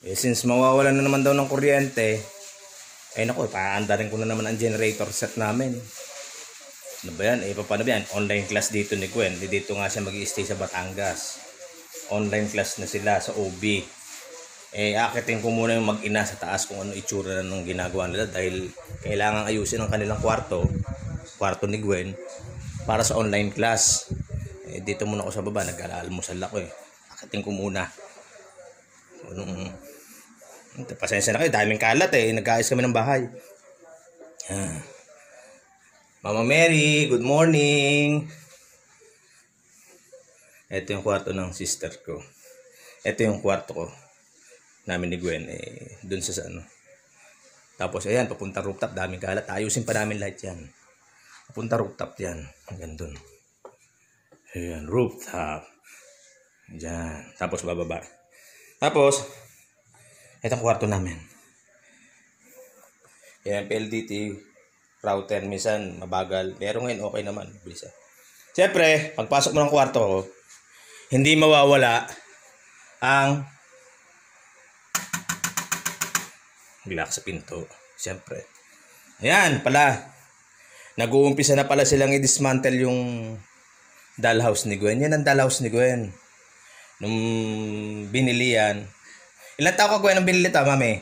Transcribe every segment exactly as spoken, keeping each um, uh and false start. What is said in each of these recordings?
Eh, since mawawalan na naman daw ng kuryente, ay naku, paandarin ko na naman ang generator set namin. Ano ba yan? Eh, paano ba yan? Online class dito ni Gwen. Dito nga siya mag-i-stay sa Batangas. Online class na sila sa O B. Eh, akitin ko muna yung mag-ina sa taas kung ano itsura na ng ginagawa nila dahil kailangan ayusin ang kanilang kwarto, kwarto ni Gwen, para sa online class. Eh, dito muna ako sa baba, nag-almusal ako eh. Akitin ko muna. Anong... Pasensya na kayo, daming kalat eh. Nag-aayos kami ng bahay. Ah. Mama Mary, good morning. Ito yung kwarto ng sister ko. Ito yung kwarto ko namin ni Gwen eh, dun sa ano. Tapos ayan, papunta rooftop, daming kalat. Ayusin pa namin lahat yan. Papunta rooftop yan. Hanggang dun. Ayan, rooftop. Diyan. Tapos bababa. Tapos, itong kwarto namin. Yan, P L D T router, minsan mabagal. Pero ngayon okay naman. Bisa. Siyempre, pagpasok mo ng kwarto ko, hindi mawawala ang lock sa pinto. Siyempre. Ayan pala. Nag-uumpisa na pala silang i-dismantle yung dollhouse ni Gwen. Yan ang dollhouse ni Gwen. Nung binili yan. Ilan taon ka Gwen nung binili ito, mami?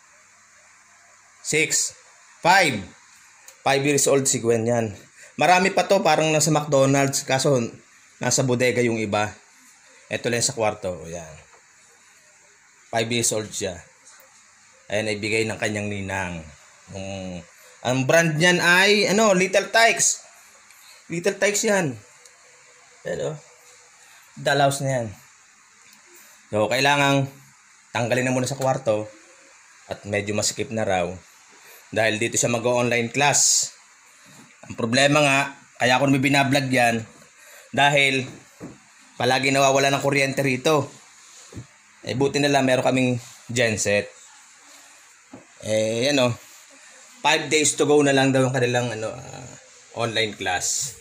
Six. Five. Five years old si Gwen yan. Marami pa to, parang nasa McDonald's. Kaso, nasa bodega yung iba. Ito lang sa kwarto. Yan. Five years old siya. Ayan, ibigay ng kanyang ninang. Um, ang brand niyan ay, ano, Little Tikes. Little Tikes yan. Pero, dollhouse na yan. So, kailangang tanggalin na muna sa kwarto at medyo masikip na raw dahil dito siya mag-online class. Ang problema nga, kaya ako namin binablog yan dahil palagi nawawala ng kuryente rito. Eh, buti na lang meron kaming genset. Eh, ano, five days to go na lang daw ang kanilang ano, uh, online class.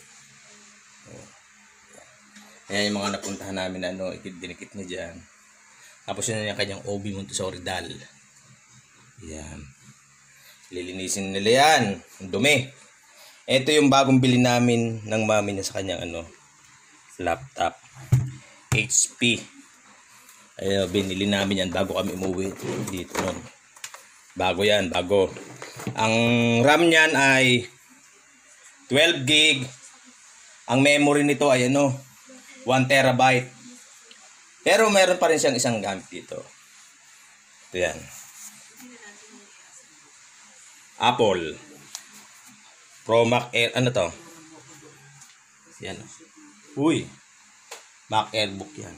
Ayan yung mga napuntahan namin na ano, ikit-dinikit niya dyan. Tapos yun yung kanyang O B Montessori doll. Yan. Lilinisin nila yan. Ang dumi. Ito yung bagong bili namin ng mami niya sa kanyang ano, laptop. H P. Ayun, binili namin yan bago kami umuwi dito nun. Bago yan, bago. Ang RAM niyan ay twelve gig. Ang memory nito ay ano, one terabyte. Pero meron pa rin siyang isang gamit dito. Ito yan. Apple. Pro Mac Air. Ano to? Yan. Uy. Mac Airbook yan.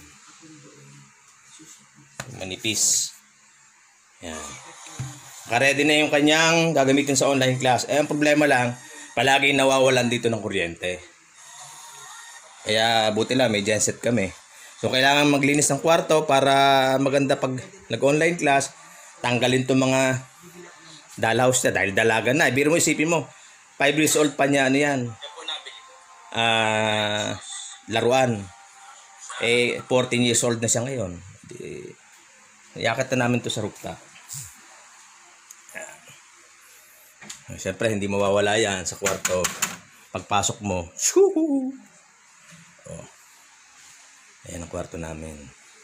Manipis. Yan. Naka-ready na yung kanyang gagamitin sa online class. Eh, ang problema lang, palagi nawawalan dito ng kuryente. Kaya buti lang, may genset kami. So, kailangan maglinis ng kwarto para maganda pag nag-online class. Tanggalin itong mga dollhouse na dahil dalaga na. Biro mo, isipin mo, five years old pa niya, ano yan? Uh, laruan. Eh, fourteen years old na siya ngayon. Iakit na namin to sa rooftop. Siyempre, hindi mawawala yan sa kwarto. Pagpasok mo, shoo! Oh. Ayan ang kwarto namin.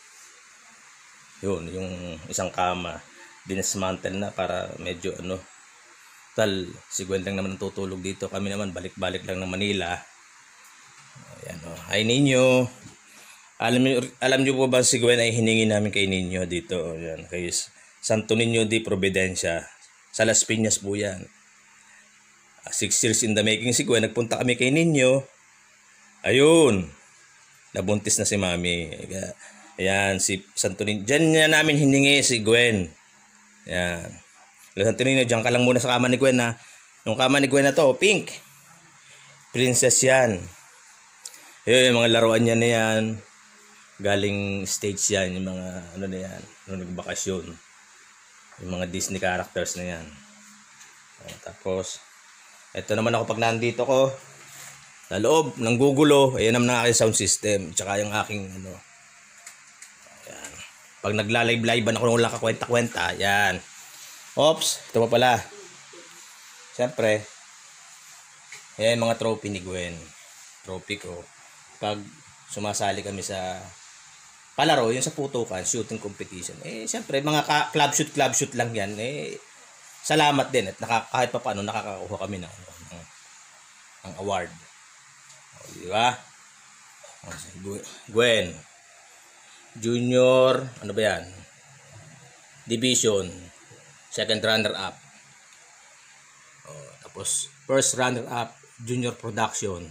Yun, yung isang kama. Dinismantle na para medyo ano. Tal, si Gwen lang naman tutulog dito. Kami naman balik-balik lang ng Manila. Ayan o. Oh. Hi Ninyo. Alam niyo, alam niyo po ba si Gwen ay hiningi namin kay Ninyo dito. Ayan, kay Santo Niño de Providencia. Sa Las Piñas po yan. Six years in the making si Gwen. Nagpunta kami kay Ninyo. Ayun. Nabuntis na si Mami. Ayan, si Santo Niño. Diyan niya namin hiningi si Gwen. Ayan. Santo Niño, diyan ka lang muna sa kama ni Gwen na. Yung kama ni Gwen na to, pink. Princess yan. Ayun, yung mga laruan niya na yan. Galing stage yan. Yung mga, ano na yan. Nung nagbakasyon. Yung mga Disney characters na yan. Tapos, ito naman ako pag nandito ko. Sa loob, nanggugulo. Ayan naman ang aking sound system. Tsaka yung aking ano. Ayan. Pag nagla-live-live ako wala ka kwenta-kwenta, yan. Oops, ito pa pala. Siyempre, yan mga trophy ni Gwen. Trophy ko. Pag sumasali kami sa palaro, yun sa putukan, shooting competition. Eh, siyempre, mga ka- club shoot, club shoot lang yan. Eh, salamat din. At naka, kahit pa paano, nakakakuha kami ng, ng, ng award. O, di ba? O, si Gwen. Junior, ano ba yan? Division. Second runner-up. O, tapos, first runner-up, junior production.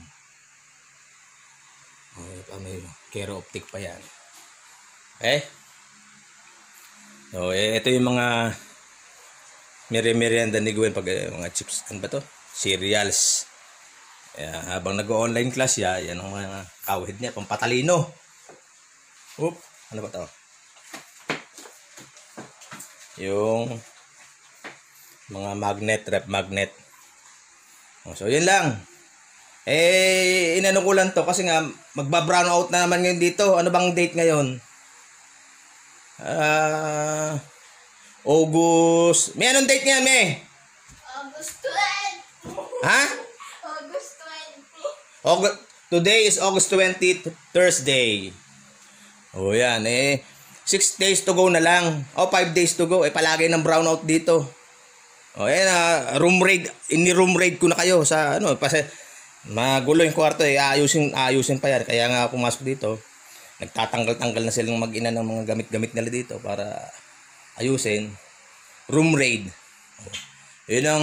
O, may Kero Optic pa yan. Okay? So, eh, ito yung mga meri-merienda ni Gwen pag eh, mga chips, ano ba to? Cereals. Eh, habang nag-online class ya, yan ang mga kawid niya, pampatalino. Oop, ano ba to? Yung mga magnet, rep magnet. So, yun lang. Eh, inano ko lang to kasi nga magba-brown out na naman ngayon dito. Ano bang date ngayon? Ah, uh, August. May anong date ngayon, May? August twentieth. Ha? August twentieth. August, today is August twentieth, Thursday. Oh, yan eh. Six days to go na lang. O, oh, five days to go. Eh, palagi ng brownout dito. O, oh, yan ah. Room raid. Ini-room raid ko na kayo sa ano. Kasi magulo yung kwarto eh. Ayusin, ayusin pa yan. Kaya nga pumasok dito. Nagtatanggal-tanggal na silang mag-ina ng mga gamit-gamit nila dito para ayusin. Room raid. Yun ang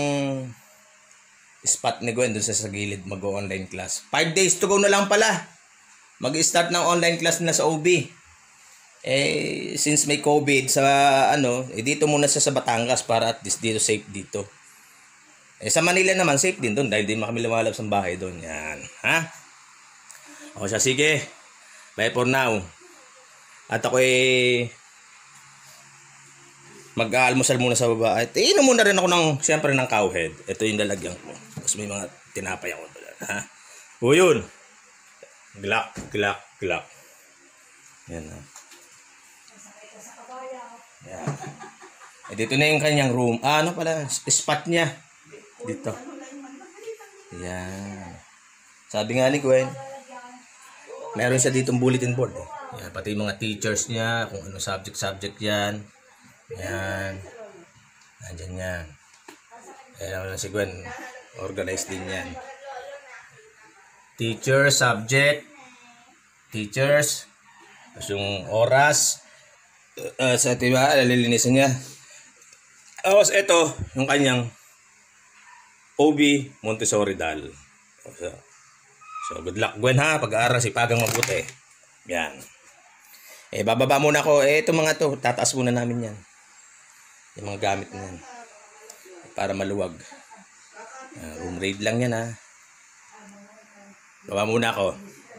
spot ni Gwen doon sa, sa gilid mag-online class. five days to go na lang pala. Mag-start ng online class na sa O B. Eh, since may COVID sa ano, eh, dito muna siya sa Batangas para at least dito safe dito. Eh, sa Manila naman safe din doon dahil di kami lumalabas ng bahay doon. Yan. Ha? O siya, sige. Bye for now. At ako eh mag-aalmusal muna sa baba. At inom muna rin ako ng, siyempre ng cowhead. Ito yung lalagyan ko. Tapos may mga tinapay ako. Ha? O yun. Glak, glak, glak. Yan ha. Yan. Eh, dito na yung kanyang room. Ah, ano pala? Spot niya. Dito. Yan. Sabi nga ni Gwen, meron siya ditong bulletin board. Eh. Yan, pati yung mga teachers niya, kung ano subject-subject yan. Yan. Nandyan yan. Ayan naman si Gwen. Organized din yan. Teacher, subject, teachers, tapos yung oras, uh, sa diba, lalilinisan niya. Tapos ito, yung kanyang O B Montessori doll. So, so good luck Gwen ha, pag-aaral sipagang mabuti. Yan. Eh, bababa muna ako. Eh, ito mga to, tataas muna namin yan. Yung mga gamit niyan. Para maluwag. Uh, room raid lang yan ha. Baba muna ako.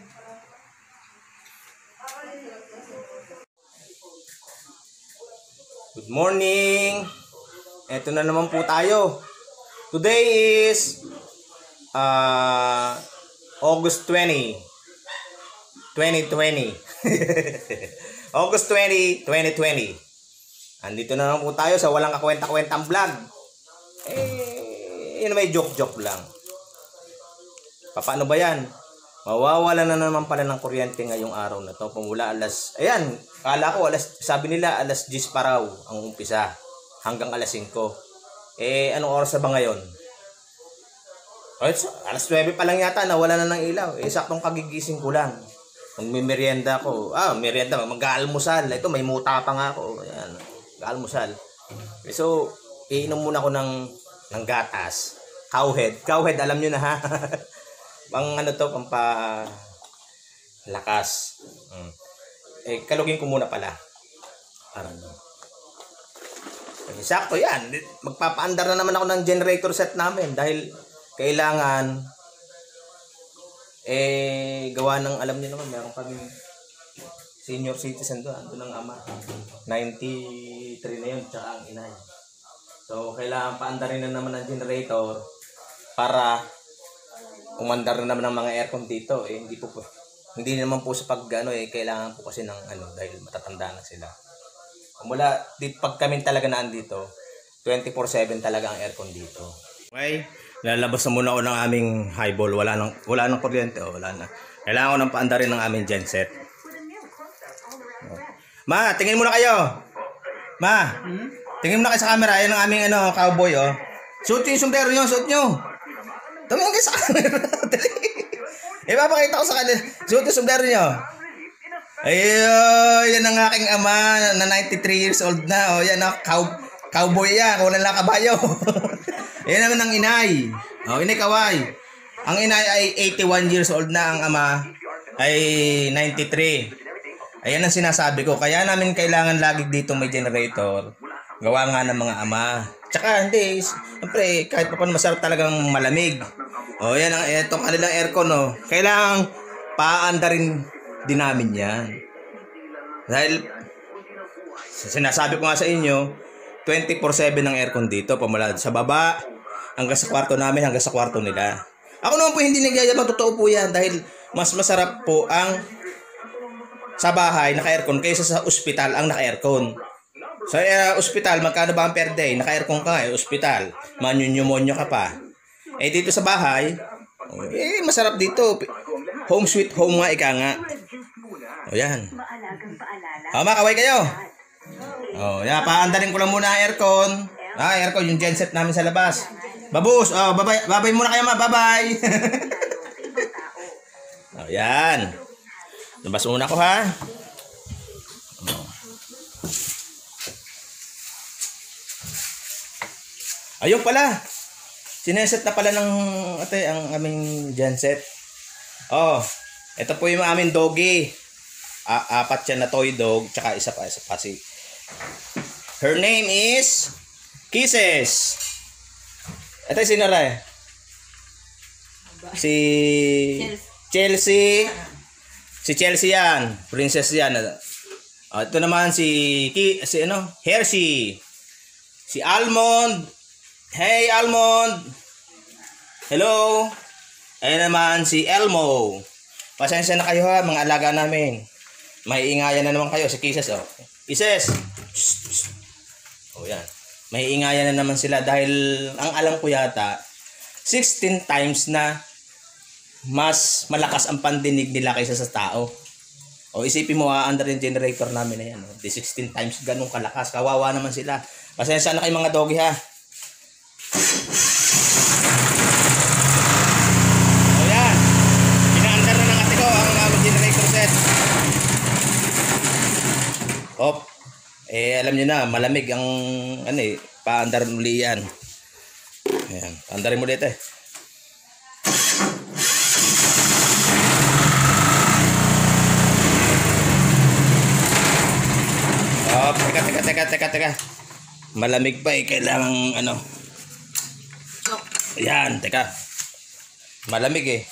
Good morning. Ito na naman po tayo. Today is uh, August twentieth, twenty twenty. August twentieth, twenty twenty. Andito na naman po tayo sa walang kakwenta-kwentang vlog. Eh, yun may joke-joke lang. Paano ba yan? Mawawala na naman pala ng kuryente ngayong araw na to. Pumula alas, ayan, kala ko alas, sabi nila alas diyes pa raw ang umpisa. Hanggang alas singko. Eh, anong oras na ba ngayon? alas nuwebe pa lang yata, nawala na ng ilaw. Eh, saktong kagigising ko lang. Magmimerienda ko. Ah, merienda, mag-aalmusal. Ito, may muta pa nga ako. Ayan, mag-aalmusal. Eh, so, iinom muna ko ng, ng gatas. Cowhead. Cowhead, alam nyo na ha. Pang ano to, pang pa lakas. Hmm. Eh, kalugin ko muna pala. Parang eh, sakto yan. Magpapaandar na naman ako ng generator set namin dahil kailangan eh gawa ng, alam niyo naman, meron kami senior citizen doon, doon ng ama. ninety-three na yun, tsaka ang inay. So, kailangan paandarin na naman ng generator para umandar na naman ng mga aircon dito. Eh, hindi po po. Hindi naman po sa pag ano eh, kailangan po kasi ng ano dahil matatanda na sila. Mula dito pag kami talaga naandito, twenty-four seven talaga ang aircon dito. Okay, lalabas na muna ako ng aming highball. Wala nang wala nang kuryente, oh, wala na. Kailangan ko nang paandarin ng aming genset. Ma, tingin muna kayo. Ma, hmm? Tingin muna kayo sa camera. Ayan ang aming ano, cowboy, oh. Suot yung sombrero nyo, suot nyo. Tumingin kayo sa camera. Ipapakita ko sa kanila. Suot yung sombrero nyo. Ayun, yan ang aking ama na ninety-three years old na. Oh, yan, oh, cow, cowboy yan. Kulang lang kabayo. Yan naman ang inay. Oh, inay kaway. Ang inay ay eighty-one years old na. Ang ama ay ninety-three. Ayan ang sinasabi ko. Kaya namin kailangan lagi dito may generator. Gawa nga ng mga ama. Tsaka hindi, siyempre kahit pa paano masarap talagang malamig. O yan ang itong kanilang aircon, no. Kailangan paandarin din namin yan. Dahil sinasabi ko nga sa inyo, twenty-four seven ang aircon dito. Pamula sa baba hanggang sa kwarto namin, hanggang sa kwarto nila. Ako naman po hindi nagyayabang, totoo po yan. Dahil mas masarap po ang sa bahay naka-aircon kaysa sa ospital ang naka-aircon. Sa uh, ospital, magkano ba ang per day? Naka-aircon ka eh, ospital. Manyunyomonyo ka pa. Eh dito sa bahay, eh masarap dito. Home sweet home nga, ika nga. O yan. O, makaway kayo. O, yan, paandarin ko lang muna ang aircon. Ah, aircon, yung genset namin sa labas. Babus, o, babay, babay muna kayo ma, babay. O, yan. Labas muna ko ha. Ayun pala. Sineset na pala ng ate ang aming genset. Oh, ito po yung aming doggy. A apat yan na toy dog, tsaka isa pa, isa pa si. Her name is Kisses. Ito si Nara. Si Chelsea. Si Chelsea yan, princess yan. Uh, ito naman si Ki, si ano, Hershey. Si Almond. Hey Almond. Hello. Ayun naman si Elmo. Pasensya na kayo ha, mga alaga namin. May ingayan na naman kayo si Kisses, oh. Kisses. Oh yan. May ingayan na naman sila dahil ang alam ko yata sixteen times na mas malakas ang pandinig nila kaysa sa tao. O isipin mo, aandar yung generator namin na yan. Di sixteen times ganun kalakas. Kawawa naman sila. Pasensya na kayo mga doggy ha. O yan. Pinaandar na ng ate ko ang aming generator set. Op. Eh alam nyo na, malamig ang ano eh. Paandar muli yan. Ayan. Paandarin mo dito eh. Oh, teka, teka, teka, teka, teka. Malamig pa eh. Kailangan ano. Ayan, teka. Malamig eh.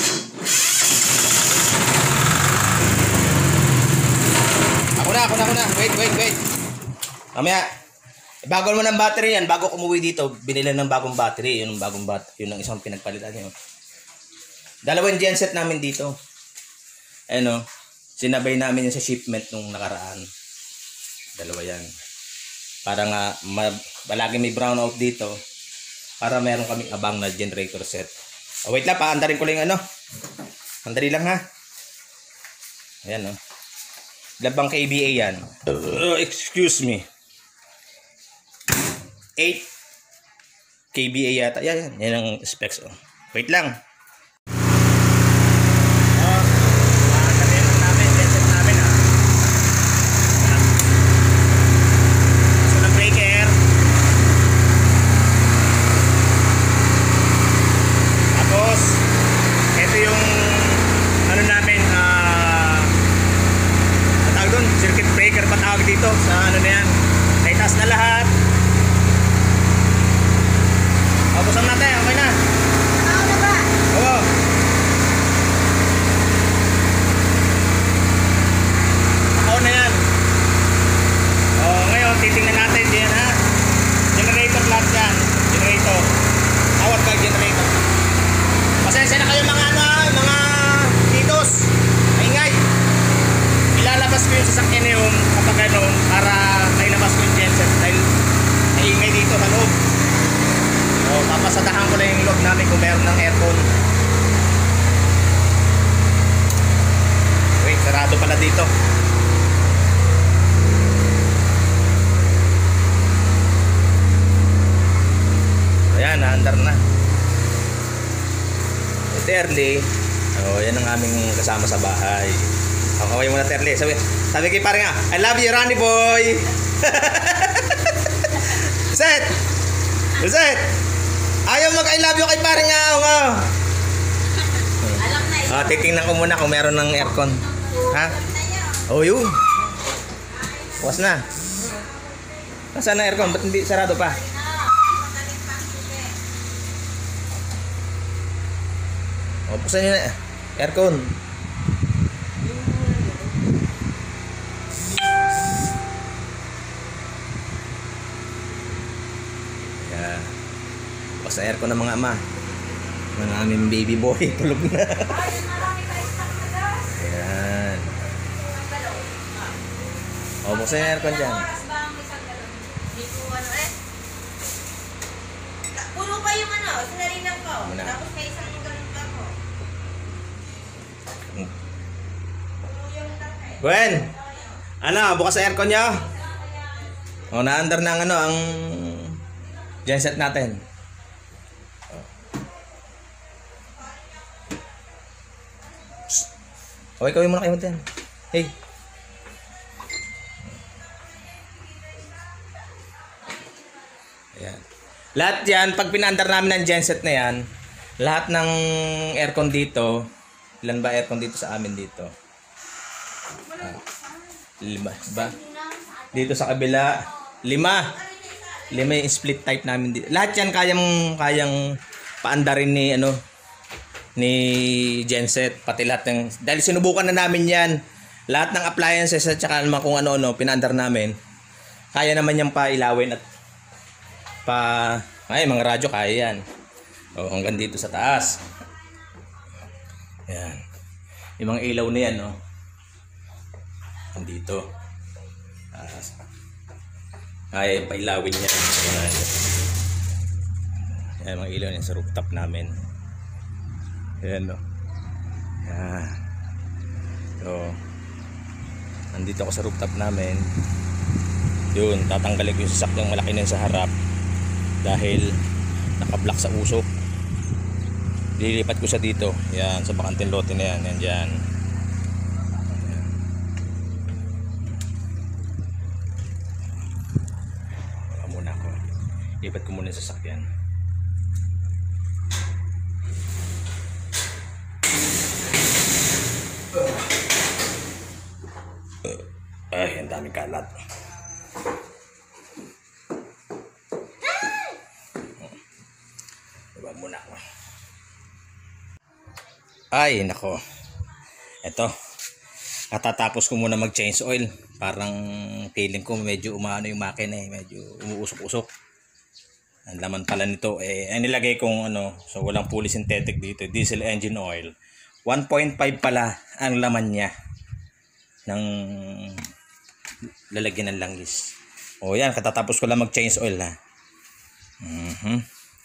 Ako na, ako na, ako na. Wait, wait, wait. Mamaya. Bago mo ng battery yan. Bago umuwi dito, binili ng bagong battery. Yun ang bagong battery. Yun ang isang pinagpalitan nyo. Dalawang genset namin dito. Ano, sinabay namin yung sa shipment nung nakaraan. Dalawa yan. Para nga, malagi may brownout dito. Para meron kaming abang na generator set. Oh, wait lang, paandarin ko lang yung ano. Andali lang ha. Ayan o. Oh. Labang K B A yan. Uh, excuse me. eight K B A yata. Yan, yan. Yan ang specs o. Oh. Wait lang. Dito sa ano na yan, may taas na lahat. O, busan natin, okay na. Ako na ba? dito. Ayan, naandar na. So, Terly, oh, yan ang aming kasama sa bahay. Okay muna, Terly. Sabi, sabi kay pare nga, I love you, Ronnie boy. Set! Set! Ayaw mag-I love you kay pare nga. Oh. Alam na yun. Ah, titingnan ko muna kung meron ng aircon. Ha? Oh, yun. Bukas na. Nasaan na aircon? Ba't hindi sarado pa? O, buksan nyo na. Aircon. Yeah. Bukas na aircon ng mga ama. Mga aming baby boy. Tulog na. Ayan. O, buksan yung aircon dyan. Puno pa yung ano, sinarinan ko. Muna. Tapos may isang ganun pa ko. Puno yung takay. Gwen! Ano, bukas ang aircon nyo? O, na-under na ang ano, ang genset natin. O, ikaw yung muna kayo dyan. Hey. Ayan. Lahat yan, pag pinandar namin ng genset na yan, lahat ng aircon dito, ilan ba aircon dito sa amin dito? Ah, lima ba? Dito sa kabila, lima. Lima yung split type namin dito. Lahat yan kayang, kayang paandarin ni, ano, ni genset, pati lahat ng, dahil sinubukan na namin yan, lahat ng appliances at saka naman kung ano-ano, pinandar namin, kaya naman yung pailawin at pa, ay mga radyo kaya yan. O, hanggang dito sa taas. Yan. Yung mga ilaw na yan, no? Dito. Taas. Kaya pailawin yan. Yan. Yan, mga ilaw yan sa rooftop namin. Yan, no? Yan. So, nandito ako sa rooftop namin. Yun, tatanggalin ko yung sasakyang malaki na sa harap dahil naka-block sa usok. Lilipat ko siya dito. Yan, sa bakanting lote na yan. Yan dyan. Yan. Baka muna ako. Lipat ko muna yung sasakyan. Ay, ang daming kalat. Diba muna ako. Ay, nako. Eto. Katatapos ko muna mag-change oil. Parang feeling ko medyo umaano yung makina eh. Medyo umuusok-usok. Ang laman pala nito eh, ay nilagay kong ano, so walang fully synthetic dito. Diesel engine oil. one point five pala ang laman niya ng lalagyan ng langis. O yan, katatapos ko lang mag-change oil ha. Mhm.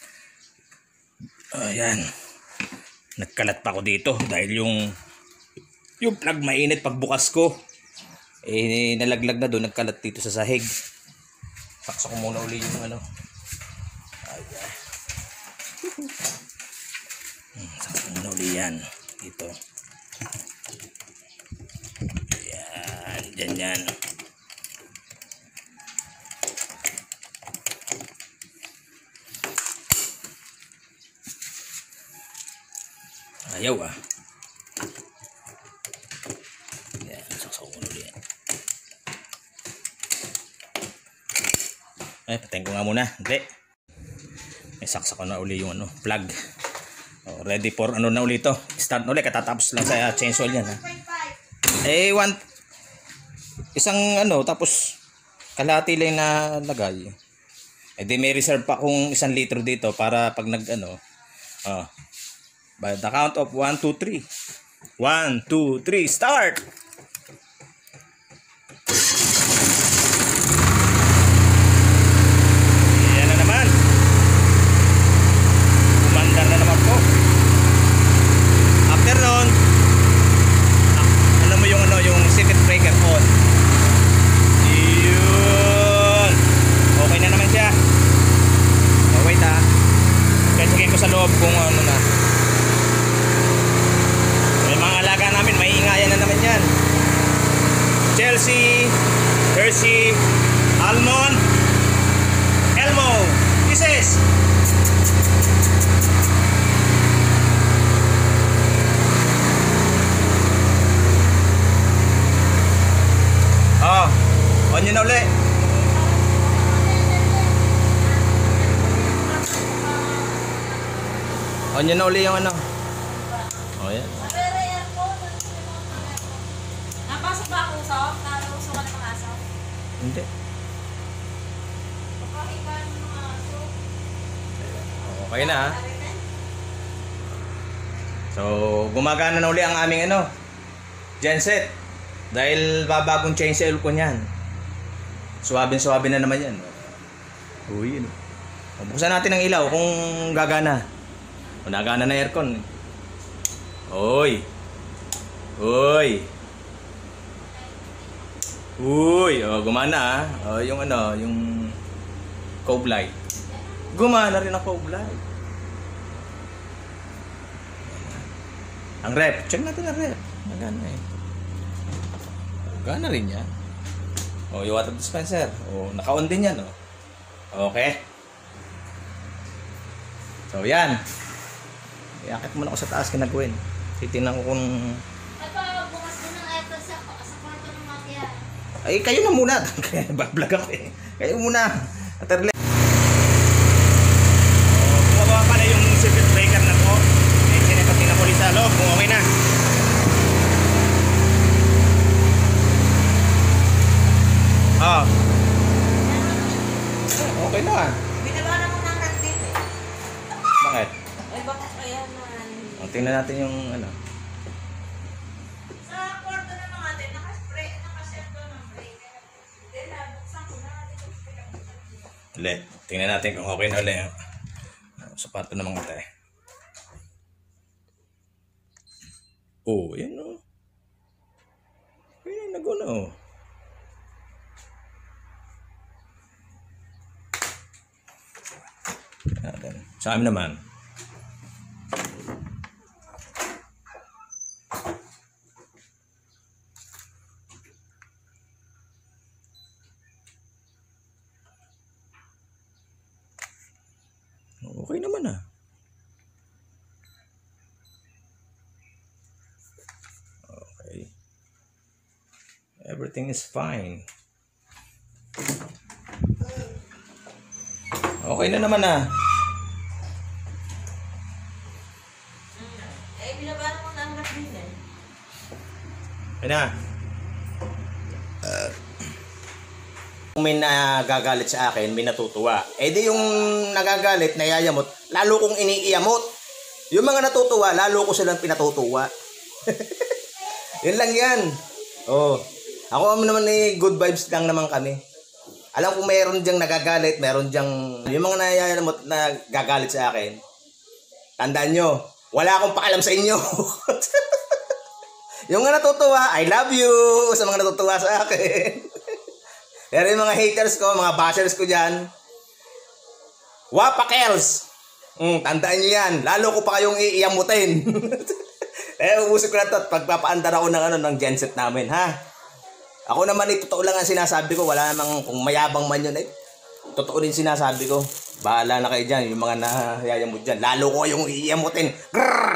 Ayan. Nagkalat pa ako dito dahil yung yung plug mainit pagbukas ko. Eh nalaglag na doon, nagkalat dito sa sahig. Saksak ko muna uli yung ano. Ayan. Hmm, saksak ko muna uli yan dito. Ayan, dyan yan. Ayaw ah. Yan, saksak ko ulit yan. Ay, patayin ko nga muna. Hindi. May saksak ko na uli yung ano, plug. Oh, ready for ano na uli ito. Start na uli, katatapos lang sa change oil yan ha. Eh, one, isang ano, tapos kalahati lang na lagay. Eh di may reserve pa kung isang litro dito para pag nag ano, oh, by the count of one, two, three. one, two, three, start! Yan na naman. Umandar na naman po. After nun, ah, alam mo yung ano, yung secret On nyo na uli yung ano. O yan. Napasok ba ako sa? Naluso ka na mga aso? Hindi. Pagkakikan ng mga aso. Okay na ha. So, gumagana na uli ang aming ano, genset. Dahil babagong change sa oil ko niyan. Suwabin-suwabin na naman yan. Uy, yun. Buksan natin ang ilaw kung gagana. O, nagana na aircon. Uy. Uy. Uy. O, gumana ha. O, yung ano, yung cove light. Gumana rin ang cove light. Ang rep. Check natin ang rep. Nagana eh. Gana rin yan. O, yung water dispenser. O, naka-on din yan, o. Okay. So, yan. Iakit muna ako sa taas, kinagawin. Titignan ko kung... At pa, bukas din ng aircon sa, sa kwarto ng mga tiyan. Ay, kayo na muna. Bablog ako eh. Kayo muna. Aterle. O, bumaba pala yung circuit breaker na po. Eh, sinipati na ulit sa loob. Kung okay na. Ah. Okay na ah. Binaba na mo ng randin eh. Bakit? Eh, baka kaya naman. O, tingnan natin yung ano. Sa kwarto ng mga atin, nakaspray, nakaset doon ng breaker. Then, nabuksan ko na. Uli. Tingnan natin kung okay na uli. ah. Sapato ng mga tayo. Oh, yan o. Ay, naguna o. Sa amin naman. Okay naman ah. Okay. Everything is fine. Okay na naman ah. Eh, binaba na mo ng randin eh. Ay na. Uh, kung may nagagalit sa akin, may natutuwa. Eh di yung nagagalit, nayayamot, lalo kong iniiyamot. Yung mga natutuwa, lalo ko silang pinatutuwa. Yun lang yan. Oh. Ako naman eh, good vibes lang naman kami. Alam ko mayroon diyang nagagalit, mayroon diyang... Yung mga nayayamot na gagalit sa akin, tandaan nyo, wala akong paalam sa inyo. Yung mga natutuwa, I love you sa mga natutuwa sa akin. Pero yung mga haters ko, mga bashers ko dyan, wapakels. Mm, tandaan nyo yan. Lalo ko pa kayong iiyamutin. Eh, uusap ko na ito at pagpapaandar ako ng, ano, ng genset namin, ha? Ako naman, eh, totoo lang ang sinasabi ko. Wala namang, kung mayabang man yun, eh, totoo din sinasabi ko. Bahala na kayo dyan, yung mga nahayayamot dyan. Lalo ko kayong iiyamutin. Grrrr!